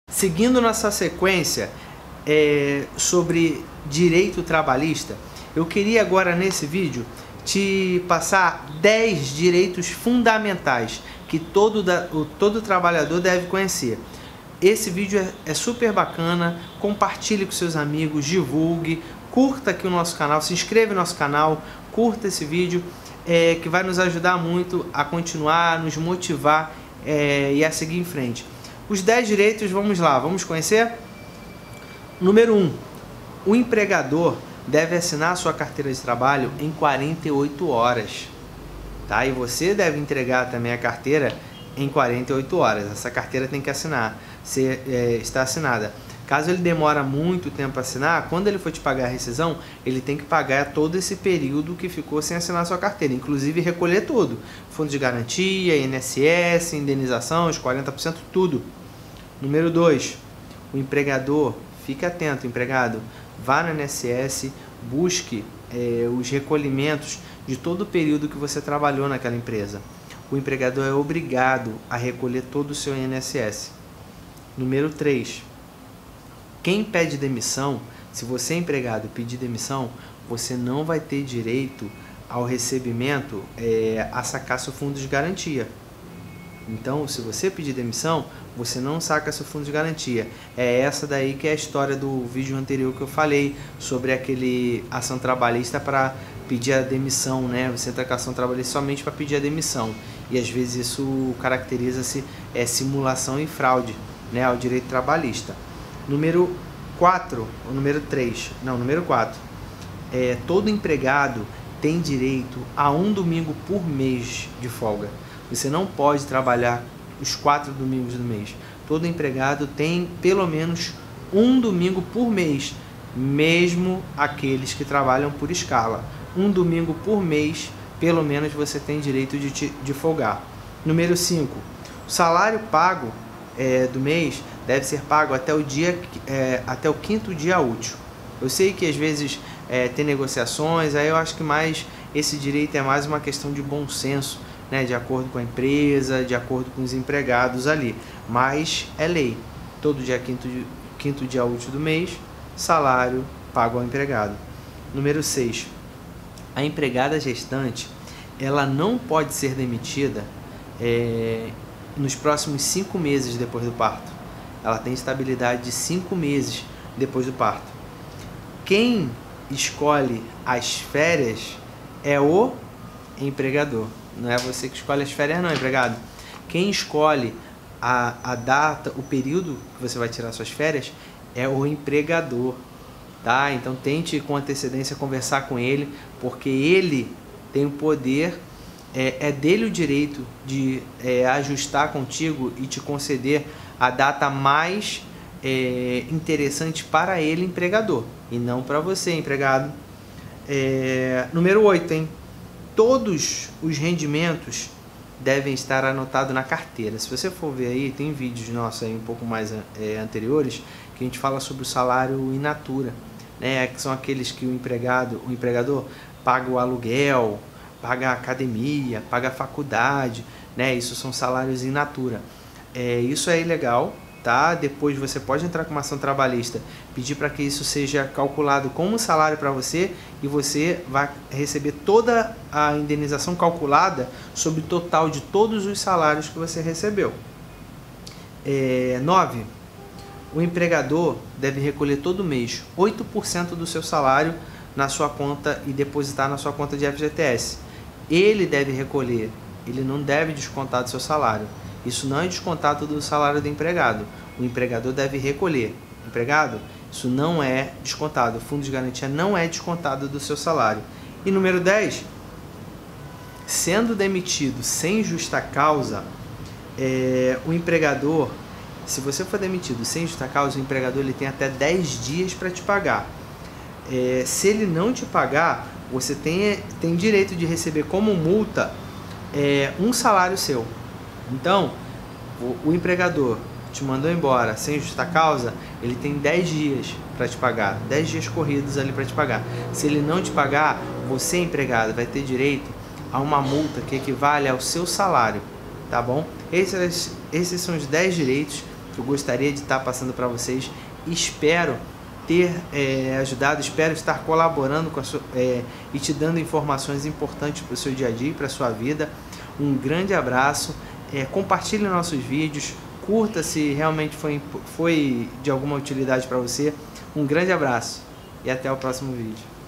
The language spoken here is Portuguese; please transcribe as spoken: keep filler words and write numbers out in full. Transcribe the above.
Seguindo nossa sequência é, sobre direito trabalhista, eu queria agora nesse vídeo te passar dez direitos fundamentais que todo, da, todo trabalhador deve conhecer. Esse vídeo é, é super bacana, compartilhe com seus amigos, divulgue, curta aqui o nosso canal, se inscreva no nosso canal, curta esse vídeo, é, que vai nos ajudar muito a continuar, nos motivar é, e a seguir em frente. Os dez direitos, vamos lá, vamos conhecer? Número um, o empregador deve assinar a sua carteira de trabalho em quarenta e oito horas. Tá? E você deve entregar também a carteira em quarenta e oito horas. Essa carteira tem que assinar, ser, é, está assinada. Caso ele demora muito tempo a assinar, quando ele for te pagar a rescisão, ele tem que pagar todo esse período que ficou sem assinar a sua carteira, inclusive recolher tudo. Fundo de garantia, I N S S, indenização, os quarenta por cento, tudo. Número dois, o empregador, fique atento, empregado, vá no I N S S, busque é, os recolhimentos de todo o período que você trabalhou naquela empresa. O empregador é obrigado a recolher todo o seu I N S S. Número três, quem pede demissão, se você é empregado e pedir demissão, você não vai ter direito ao recebimento, é, a sacar seu fundo de garantia. Então, se você pedir demissão, você não saca seu fundo de garantia. É essa daí que é a história do vídeo anterior que eu falei sobre aquele ação trabalhista para pedir a demissão, né? Você entra com a ação trabalhista somente para pedir a demissão. E às vezes isso caracteriza-se é, simulação e fraude, né, ao direito trabalhista. Número quatro, ou número três, não, número quatro. É, todo empregado tem direito a um domingo por mês de folga. Você não pode trabalhar os quatro domingos do mês. Todo empregado tem pelo menos um domingo por mês, mesmo aqueles que trabalham por escala. Um domingo por mês, pelo menos você tem direito de, de folgar. Número cinco. O salário pago é, do mês deve ser pago até o, dia, é, até o quinto dia útil. Eu sei que às vezes é, tem negociações, aí eu acho que mais esse direito é mais uma questão de bom senso, né, de acordo com a empresa, de acordo com os empregados ali, mas é lei. Todo dia quinto, quinto dia útil do mês, salário pago ao empregado. Número seis. A empregada gestante, ela não pode ser demitida é, nos próximos cinco meses depois do parto. Ela tem estabilidade de cinco meses depois do parto. Quem escolhe as férias é o empregador. Não é você que escolhe as férias não, empregado. Quem escolhe a, a data, o período que você vai tirar suas férias é o empregador, tá? Então tente com antecedência conversar com ele, porque ele tem o poder, é, é dele o direito de é, ajustar contigo e te conceder a data mais é, interessante para ele, empregador, e não para você, empregado. É, número oito, hein? Todos os rendimentos devem estar anotados na carteira. Se você for ver aí, tem vídeos nossos aí um pouco mais é, anteriores que a gente fala sobre o salário in natura, né? Que são aqueles que o empregado, o empregador paga o aluguel, paga a academia, paga a faculdade, né? Isso são salários in natura. É, isso é ilegal, tá? Depois você pode entrar com uma ação trabalhista, pedir para que isso seja calculado como salário para você e você vai receber toda a indenização calculada sobre o total de todos os salários que você recebeu. É, nove. O empregador deve recolher todo mês oito por cento do seu salário na sua conta e depositar na sua conta de F G T S. Ele deve recolher, ele não deve descontar do seu salário. Isso não é descontado do salário do empregado. O empregador deve recolher. Empregado, isso não é descontado. O fundo de garantia não é descontado do seu salário. E número dez, sendo demitido sem justa causa, é, o empregador, se você for demitido sem justa causa, o empregador ele tem até dez dias para te pagar. É, se ele não te pagar, você tem, tem direito de receber como multa é, um salário seu. Então, o, o empregador te mandou embora sem justa causa, ele tem dez dias para te pagar, dez dias corridos ali para te pagar. Se ele não te pagar, você, empregado, vai ter direito a uma multa que equivale ao seu salário, tá bom? Esses, esses são os dez direitos que eu gostaria de estar passando para vocês. Espero ter é, ajudado, espero estar colaborando com a sua, é, e te dando informações importantes para o seu dia a dia e para a sua vida. Um grande abraço, é, compartilhe nossos vídeos, curta se realmente foi, foi de alguma utilidade para você. Um grande abraço e até o próximo vídeo.